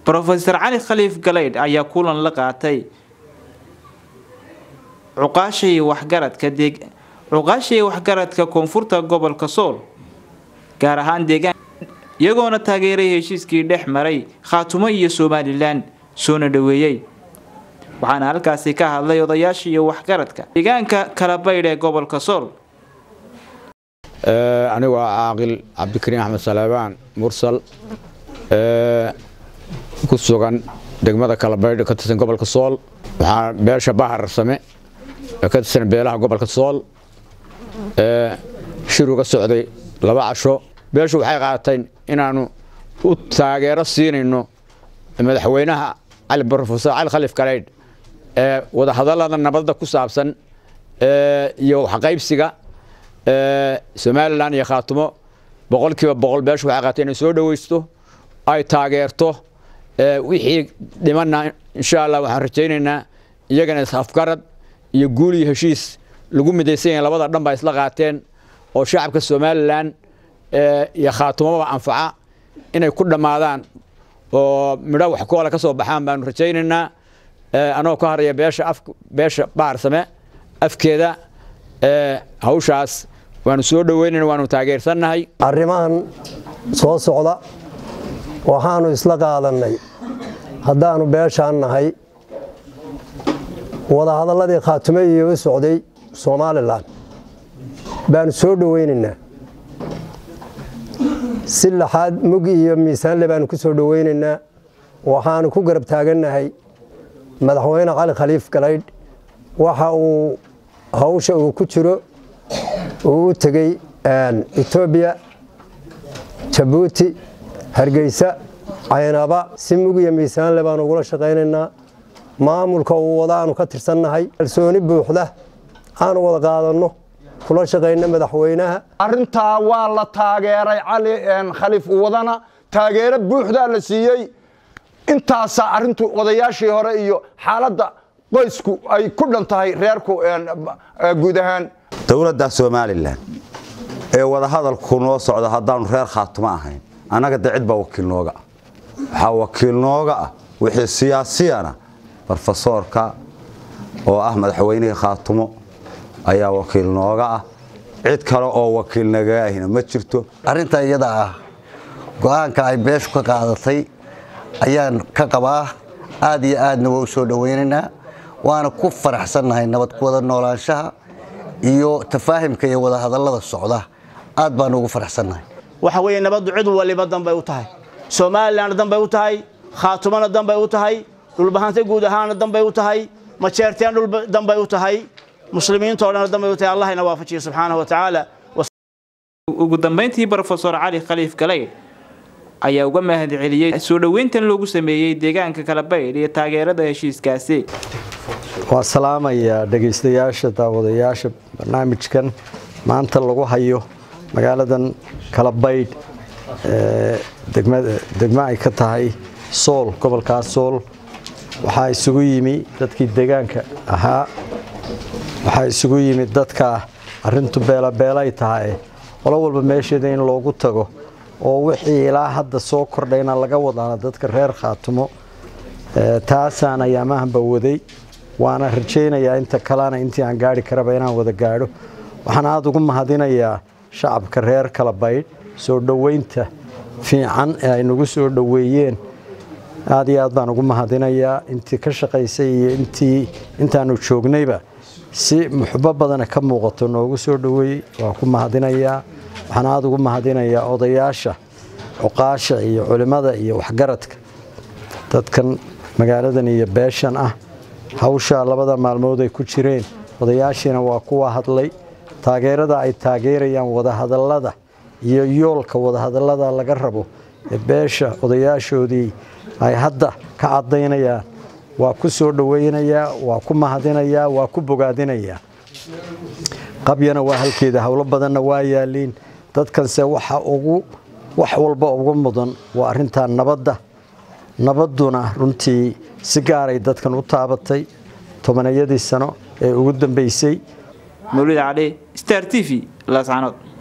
Professor Ali Khaliif Galeyd ayaa kulan la qaatay cuqaashii waxgaradka koonfurta gobolka Sool gaar ahaan deegaan iyagoona taageeray heshiiskii dhex maray Khaatumo iyo Somaliland soona dhaweeyay waxaana halkaasi ka hadlay odayaashii waxgaradka deegaanka kala baydh ee gobolka Sool anigu Caaqil Cabdikariim Axmed Salabaan Mursal ku sugan degmada kala baydh ka tirsan gobolka Sool waxaan beesha Bahar Same ka tirsan beelaha gobolka Sool shiruga socday 2 casho beeshu waxay qaateen inaanu u taageero siinayno madaxweynaha Professor Ali Khaliif Galeyd wada hadallada nabadda ku saabsan iyo wax qaybsiga Somaliland iyo Khaatumo 100% beeshu waxay qaateen in soo dhaweysto ay taageerto wixii dhimanna insha Allah waxaan rajaynaynaa iyagana afgarad iyo guul iyo heshiis lagu midaysan labada dhanba isla qaateen oo shacabka Somaliland iyo Khaatumo anfaca inay ku dhamaadaan oo midho wax koola ka soo baxaan baan rajaynaynaa anoo ka haraya beesha Bahar Same afkeeda hawshaas waanu soo dhaweynaynaa waanu taageersanahay arrimahan soo socda waxaanu isla qaadanay haddaanu beeshaan nahay wada hadalladii Khaatumo iyo u socday Somaliland baan soo dhaweynaynaa si laxaad mug iyo miisaan le baan ku soo dhaweynaynaa waxaanu ku garab taaganahay madaxweyne Ali Khaliif Galeyd waxa uu hawsha uu ku jiro uu tagay Ethiopia Djibouti Hargeysa Caynaba si mug iyo miisaan le baan ugu shaqeynaynaa maamulka uu wadaanu ka tirsannahay kalsooni buuxda aan wada qaadano kula shaqeynaa madaxweynaha arinta waa la taageeray Ali Khaliif wadana taageero buuxda la siiyay intaas arintu odayaashii hore iyo xaaladda qoysku ay ku dhantahay reerku guud ahaan dawladda Somaliland ee wada hadalku noo socdo hadaan reer Khaatumo ahayn anaga dacid ba wakiil nooga waxa wakiil nooga wixii siyaasiyana professorka oo madaxweynaha Khaatumo ayaa wakiil nooga cid kale oo wakiil naga ahina ma jirto arinta iyada go'aanka ay beeshu ka qaadatay ayaan ka qabaa aad iyo aadna waa soo dhaweynaynaa waana ku faraxsanahay nabad ku wada noolaanshaha iyo tafaahimka iyo wada hadallada socda aad baan ugu faraxsanahay waxa weeye nabadu cid waliba danbay u tahay Somaliland danbay u tahay Khaatumana danbay u tahay dhulbahanta guud ahaan danbay u tahay ma jeerteen dhul danbay u tahay muslimiinta oo dhan danbay u tahay Allahna waafajiyo subhanahu wa ta'ala ugu dambeyntii Professor Ali Khaliif Galeyd ayaa uga mahadceliyay soo dhaweyntan loogu sameeyay deegaanka kala baydh iyo taageerada heshiiskaasi waa salaamaya dhageystayaasha daawadayaasha barnaamijkan maanta lagu hayo magaaladan kala baydh degma ay ka tahay Sool gobolka Sool waxa isugu yimi dadkii deegaanka ahaa waxa isugu yimi dadka arintu beelay tahay wala walba meesheeda in loogu tago oo wixii ilaa hadda soo kordhayna laga wadana dadka reer Khaatumo taasaan ayaamahan bawaday waana rajaynayaa inta kalena intii aan gaari karaba inaan wada gaadho waxaan aad ugu mahadinayaa shacabka reer kala baydh soo dhaweynta fiican ee ay nagu soo dhaweeyeen aad iyo aad baan ugu mahadinayaa intii ka shaqaysay iyo intaanu joognayba si muxubbo badan ka muuqato noogu soo dhaweeyay waa ku mahadinayaa waxaan aad ugu mahadinayaa odayaasha cuqaasha iyo culimada iyo waxgaradka dadkan magaaladan iyo beeshan hawsha labada maalmood ay ku jireen odayaashina waa kuwa hadlay taageerada ay taageerayaan wada hadallada iyo yoolka wada hadallada laga rabo ee beesha odayaashoodii ay hadda ka cadeynayaan waa ku soo dhaweynayaa waa ku mahadinayaa waa ku bogaadinayaa qabyana waa halkeeda hawlo badanna waa yaaliin dadkanse waxa wax walba ugu mudan waa arinta nabaduna runtii si gaar ay dadkan u taabatay tobanayadii sano ee ugu dambeysay Mawlid Ali Star TV la saanad